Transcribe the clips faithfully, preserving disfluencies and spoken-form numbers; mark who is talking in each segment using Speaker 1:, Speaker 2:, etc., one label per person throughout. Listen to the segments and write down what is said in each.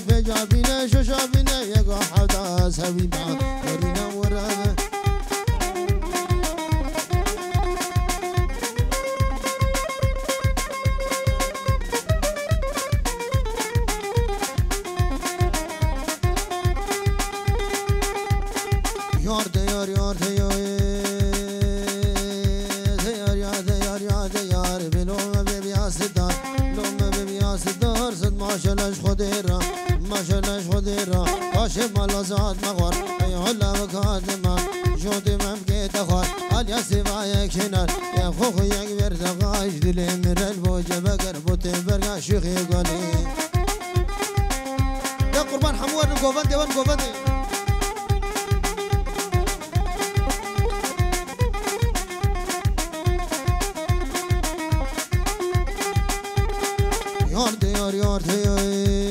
Speaker 1: خود بجابینه ششابینه یگا حدا سویبا ورینه ورانه یار دیار یار دیار دیار یار دیار یار دیار بلوم بیاس دار لوم بیاس دار زد ماشلش خودی را ماشلش خودی را باش مال زاد مغور ای حلا وکاد ما جودی مفقیت خور آلیا سوای کنار یا خوخ یک ورد غاش دلی مرل بوجه بگر بوتی برگا شیخی گلی یا قربان حمور گوبند دیوان گوبند یار دیار یار دیار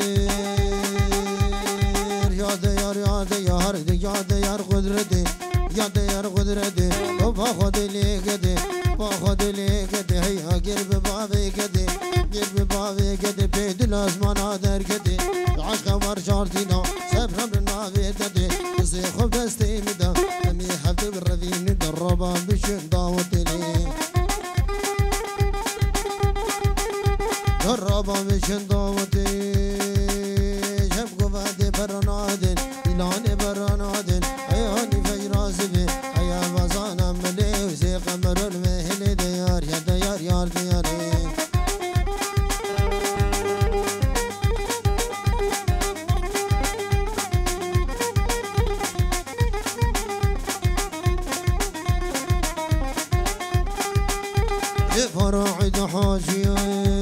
Speaker 1: یار دیار یار دیار یار دیار قدرتی یار دیار قدرتی تو با خود لیکدی با خود لیکدی هیا گیر به باوی کدی گیر به باوی کدی پی دل آسمان آدر کدی عشق ور شارتینا سفرم ناوی ددی کسی خوب دستی میدا همی هفته بروین دربا بشن داوتی لی دربا بشن داوتی شب قوادی برانادن ایلانی برانادن ایانی فجراسی بی ایا وزانم ملی وزی قمر المهلی دیار یا دیار یار دیاری فراعد حاجيه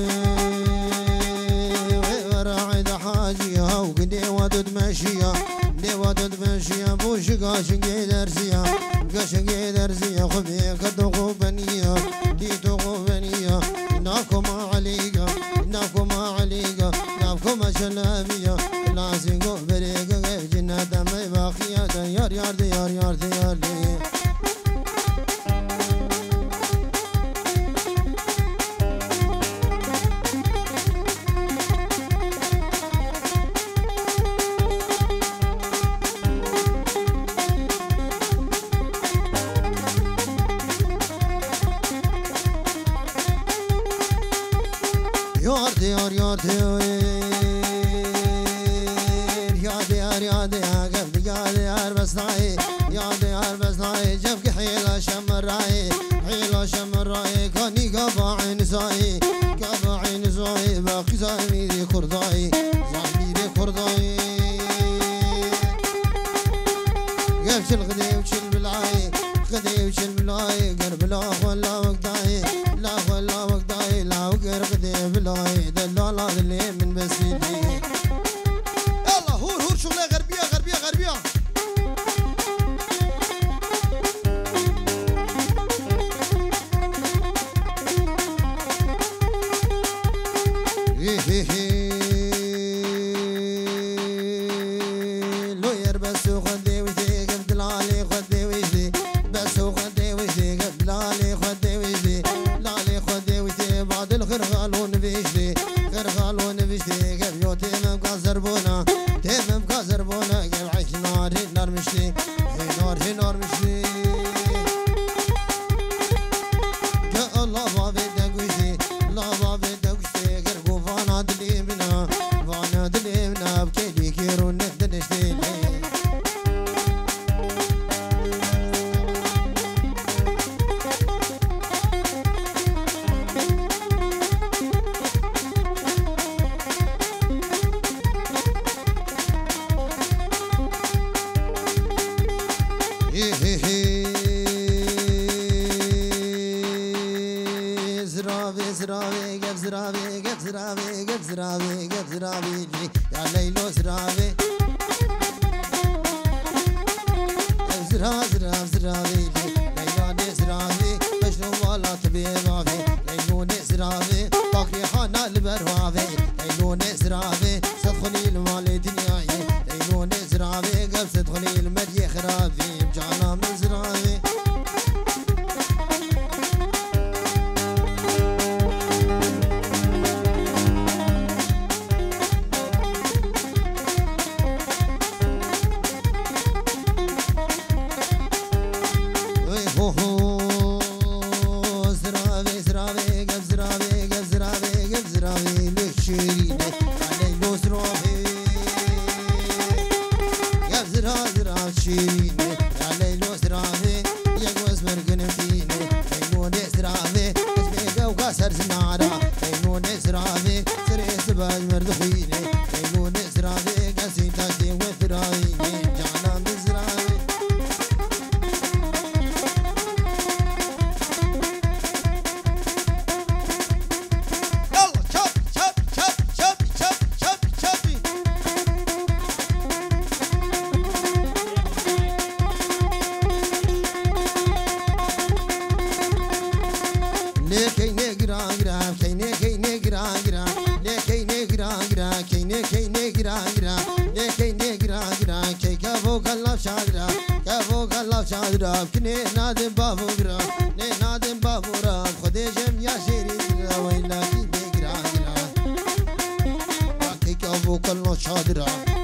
Speaker 1: وراعد حاجيه وقدي ودد ماشيه دي ودد ماشيه بوش قاشقي درسيه قاشقي درسيه خبي كدو غوبانيه دي تو غوبانيه ناكو ما عليقه ناكو ما عليقه ناكو ما شلاميه لازقو بريقه جنة دمي باقيه يار يار ديار يار ديار ديار یار دیار یار دیار یار دیار یار دیار گفت یار دیار بس نای یار دیار بس نای جب که حیلا شمرای حیلا شمرای کانی گفا عین زای گفا عین زای باقی زمیری کردای زمیری کردای گفت شل خدی و شل بلای خدی و شل بلای قرب لا ولا وقتای لا ولا وقتای لا وقرب دي بلاي دلاله اللي من بسيدي يلا هور هور شغله غربيه غربيه غربيه هي هي هي لو يربس خدي وجدي قبل علي خدي وجدي بس خدي وجدي قبل علي خدي وجدي لالي خدي وجدي بعد الخير غالون بيجدي غير غالون بيجدي قبل يو تيمم كازربونا تيمم كازربونا قبل عيش نار هي نار مشتي هي نار هي نار مشتي يا الله بابي دقوشي الله بابي دقوشي غير قوفانا دلي منا فانا دلي منا بكيلي كيرون ندنشتي زرافي زرافي قف زرافي قف زرافي قف زرافي قف زرافي يا ليلو زرافي زرا زرا زرافي ليلو زرافي مشنو ولا تبي مافي ليلو زرافي باقي حنا البروافي ليلو زرافي صدخني المال دنياي ليلو زرافي قف صدخني المري خرافي بجانا من زرافي ليلو نزرابي قصيدتي وفراوي جعنا مزرابي يلا شابي شابي شابي شابي شابي شابي لكي نقرا قرا كيني كيني قرا قرا لكي نقرا قرا كيني كيني قرا قرا لكي نقرا قرا كي كفو كلا شادرا كفو كلا شادرا كني نادم بابو قرا ني نادم بابو را خدي جم يا شيري ويلا كي نقرا قرا كي كفو كلا شادرا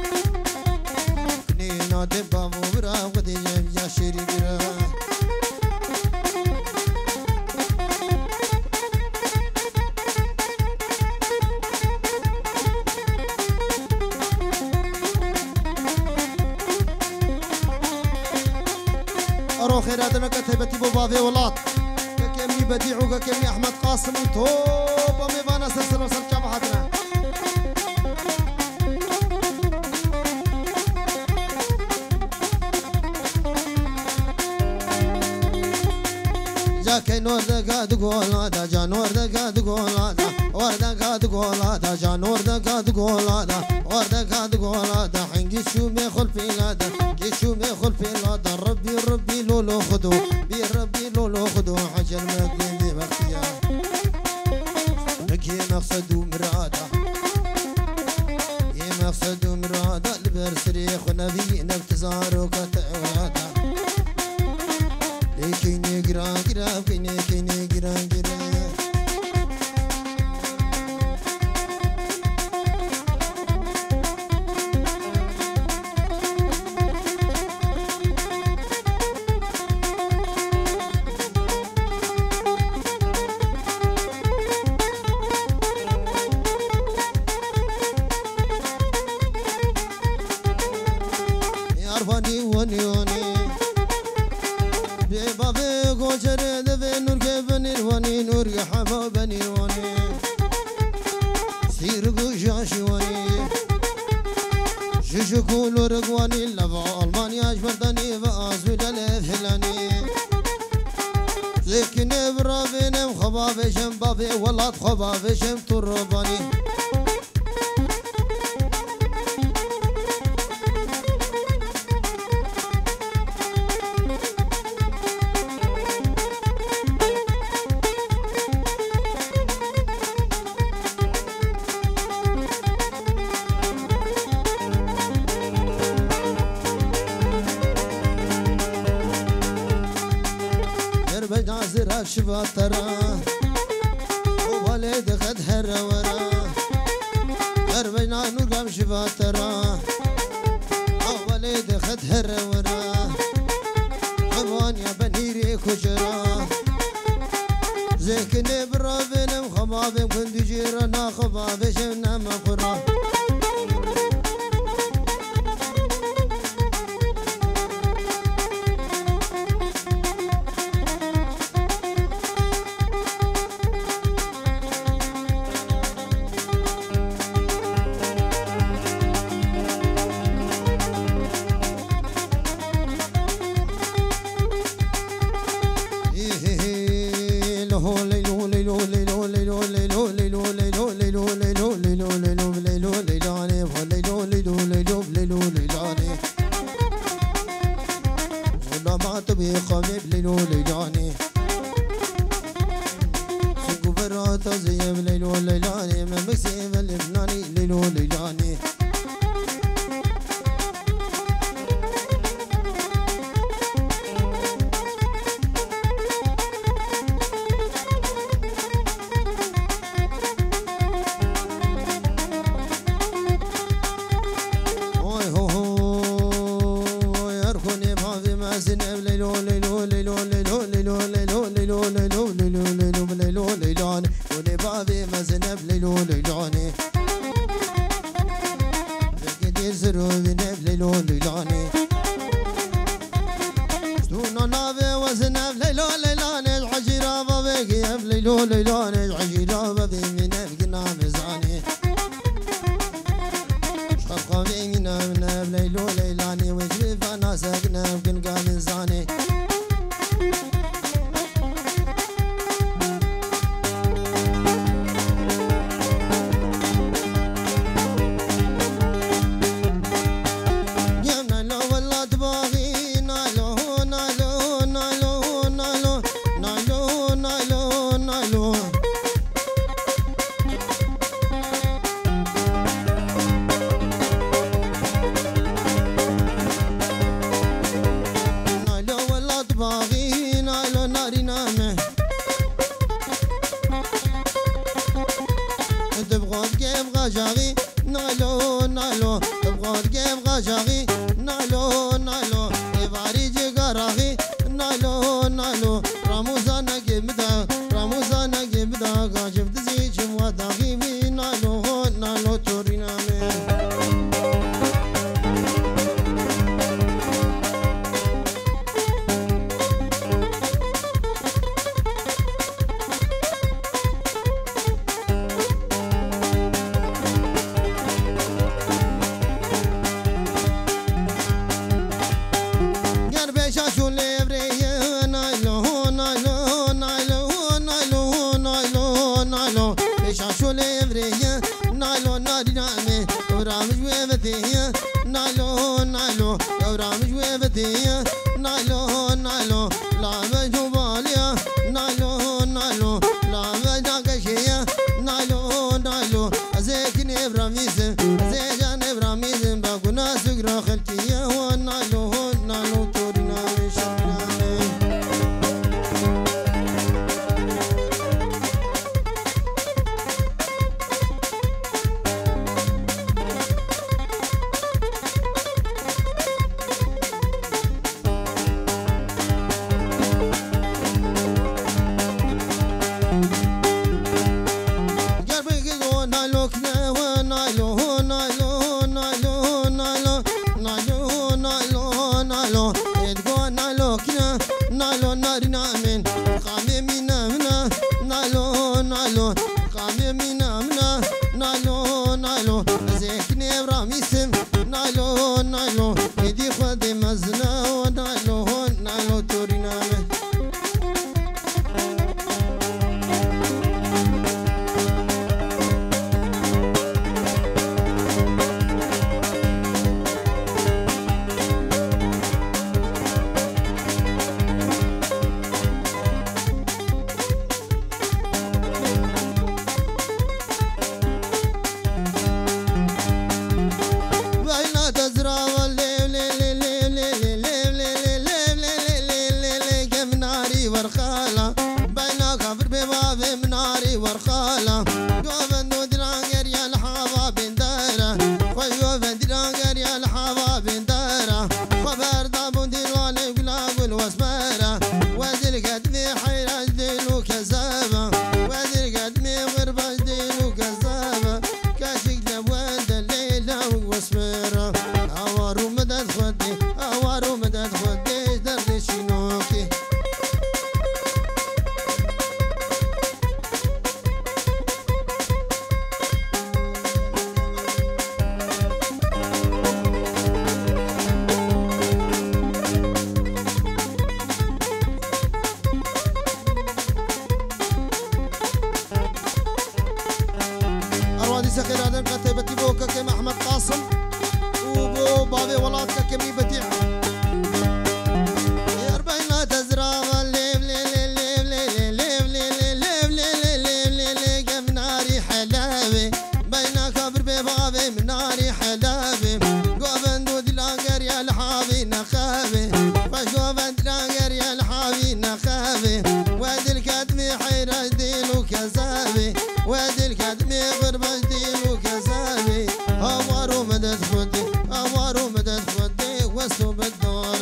Speaker 1: كني نادم بابو قرا خدي جم يا شيري قرا أرو خيراتنا كتبتي بوبافي ولات كمي بديعو كمي أحمد قاسم وتوبا ميبانا سلسلة وسلكة بحدنا جاكي نور دقا تقول هذا جا نور دقا تقول هذا ور دقا تقول هذا جا نور دقا تقول هذا ور دقا تقول هذا حنقي شو ميخل في هذا شو ميخل في هذا ربي ربي لولو خدو بي ربي لولو خدو عجل مقدمي بختيا نكي مقصد ومرادا يا مقصد ومرادا البرسريخ ونبي نبتزار وكتعوادا لكيني قرا قرا كيني كيني قرا قرا وني وني بابي غوجر دبي نور كبني وني نور يا حبابني وني سير غوجاشي وني ششو كولو رغواني لبا ألمانيا أجبردني بأزول الفلاني زكني برابينم خبابشم بابي ولاد خبابشم ترباني زراب شباب ترى ووالد قد هر ورا دربنا نقام شباب ترى ووالد قد هر ورا أبوان يا بنيري كجرا زكني برابنم خبابم كنت جيرنا خبابشنا مقرا قوي منا منا بليلو ليلاني وجبي فانا ساكنة بقلقا من زاني غاجاغي نالو نالو تبغى تجيب غاجاغي نالو نالو يباري جيغاراغي نالو نالو راموزانا جيبدا راموزانا جيبدا غاجب دزي جمواداغي وي نالو نالو تورينا نالو نالو يورام جويبتي نالو نالو لا بجواليا نالو نالو لا بجاكشيا نالو نالو ازيك نبراميز ازيجان نبراميز باكونا سكرا خلقيا ونالو نالو تورينا شمنا نالو نارينا من قامي منا منا نالو نالو قامي منا منا نالو نالو زيكني براميسم نالو نالو يدي خدي مزنا ونالو نالو تورينا من ورخالة قوبن دودرانجر يا الحباب دارة قوبن دودرانجر يا الحباب دارة خبر دابون ديوان قلاب والوسبارة وزير قدمي حيرة ديلو كذابة وزير قدمي غربة ديلو كذابة كاشك لبوان دليلة والوسبارة أوارو مدد خدي أوارو مدد خدي درد شنوكي سخير هذا كتبتي بوكا كم أحمد قاسم وبو بابي ولادك كمي بديع أربعين تزرع ليف ليف ليف ليف ليف ليف ليف ليف ليف من ناري حلاوي بين كبر ببابي من ناري حلاوي قوبن دود لانجر يا الحاوي نخاوي فشوفن لانجر يا الحاوي نخاوي وادي الكدمي حيرة ديلو كزاوي وادي الكدمي غربة ديلو كزاوي أوارو مدد خدي أوارو مدد خدي وسو بالدور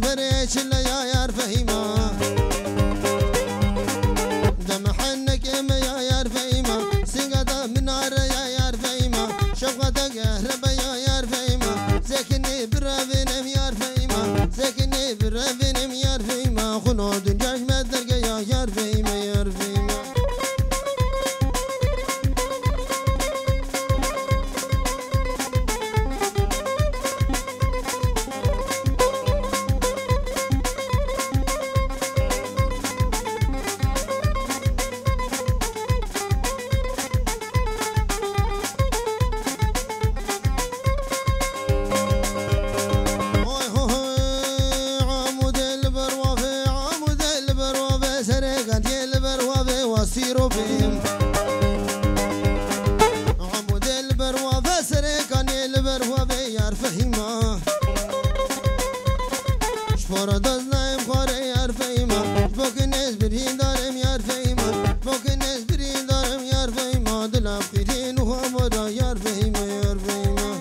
Speaker 1: بريش اللي يا يار فهيمة دم حنك إما يا يار فهيمة سنقطة من نار يا يار فهيمة شفقتك أهرب يا يار فهيمة ساكني برافينم يار فهيمة ساكني برافينم يار فهيمة خلود جاش مدرق يا يار فهيمة يار فهيمة سيرو بهم عمود البروا فسركان البروا بيار فهيمة شفورة دزنايم خوري يار فهيمة شبوك الناس برين دارم يار فهيمة شبوك الناس برين دارم يار فهيمة دلاب خيرين وخمرا يار فهيمة يار فهيمة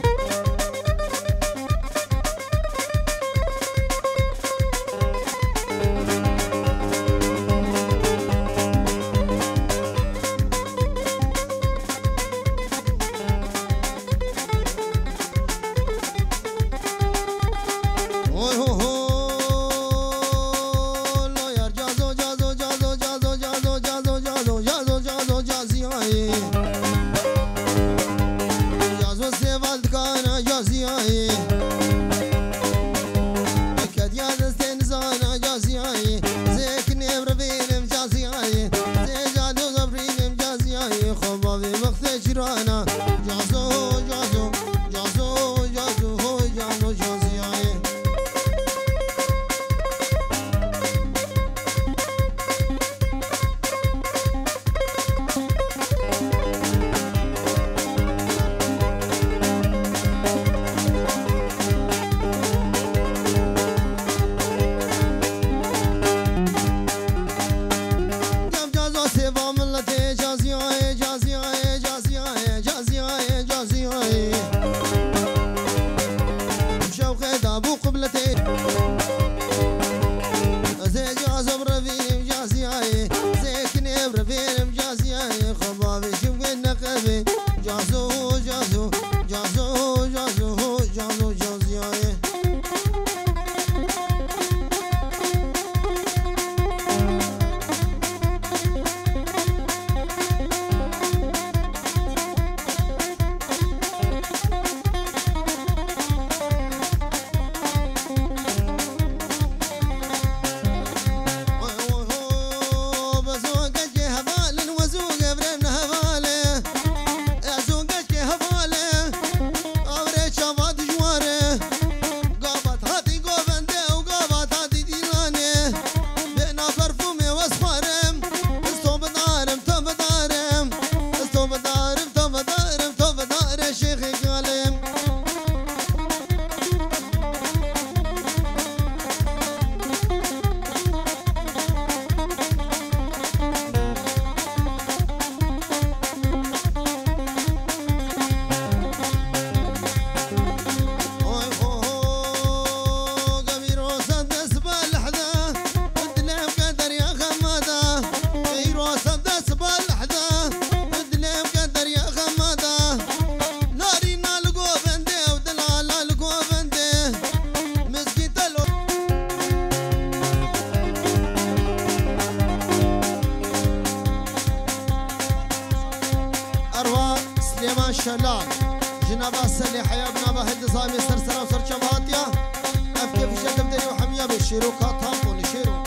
Speaker 1: شلال جنابه السلي حيا بنابه النظامي سرسرة وسرشة بهاتيا أفكي في شدم دني وحمية بالشيرو كاتهم ونشيرو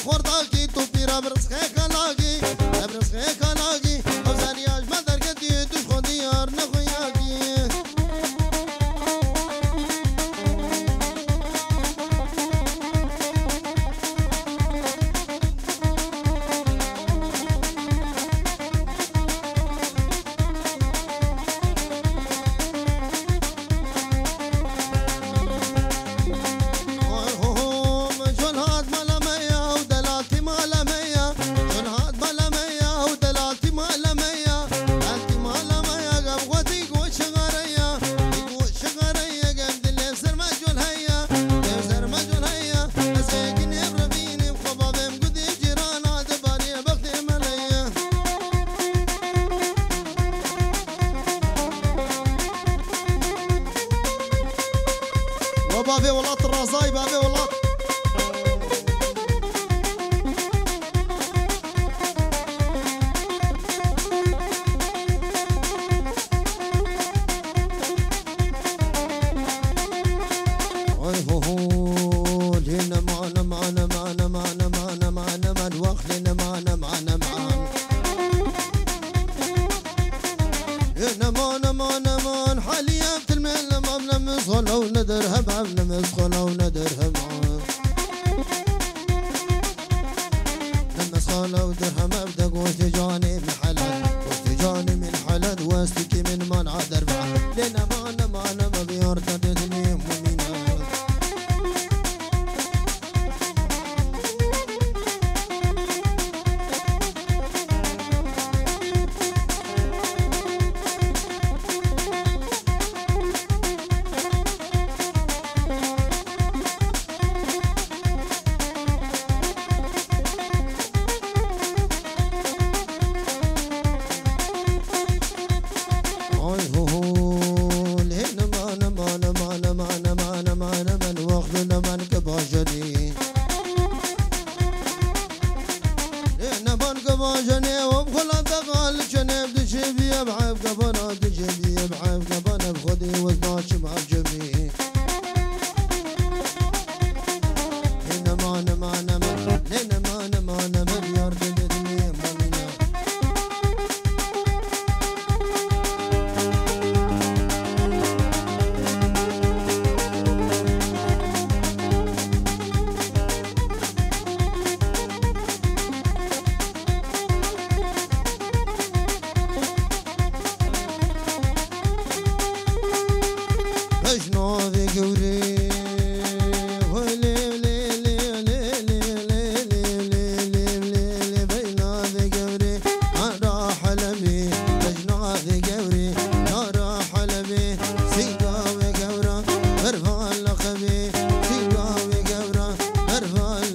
Speaker 1: خورداکی تو پیرا برسخه کلاکی برسخه کلاکی او زریاش مدر کدی توش خودی یار نخویاکی بابي ولات الرصاي بابي ولات هنا معنا معنا معنا معنا معنا معنا من وخلنا معنا معنا معنا هنا معنا معنا معنا حاليا في المهنة معنا مسخل أو ندرهم عمنا مسخل أو ندرهم مسخل أو درهم أبدأ قلت جاني من حلال قلت جاني من حلال واستكي من منع دربع لنا معنا معنا ما بيرتدتني مؤمنة جني وبخلا تقال جنب دشبي بعيب قبنا دشبي بعيب قبنا بخدي وزناش مع جمي هنا معنا معنا هنا معنا معنا مليار دنيا مالنا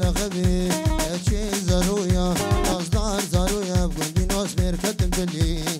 Speaker 1: زرويا أصدار زرويا بقلبي ناس ميركتم بالليل